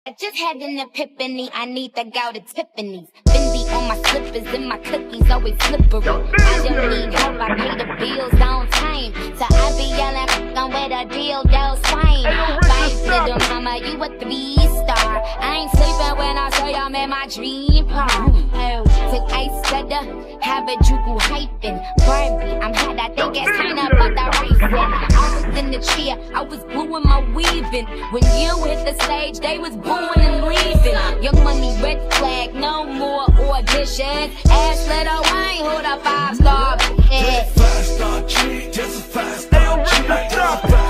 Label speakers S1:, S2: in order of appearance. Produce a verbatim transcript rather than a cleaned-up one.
S1: I just had an epiphany, I need to go to Tiffany's. Fendi on my slippers and my cookies always slippery. I don't need help, I pay the bills on time. So I be yelling, f***ing with a dildo swing. Five little mama, you a three star. I ain't sleeping when I say I'm in my dream part. Oh, take ice stutter, have a juku hyping. Barbie, I'm hot, I think it's time to put the racing. I was in the chair, I was gluing my weaving. When you hit the stage, they was booing and leaving. Young money, red flag, no more auditions. Ash little Wayne, who the five star is.
S2: Five star chick, just a five star chick.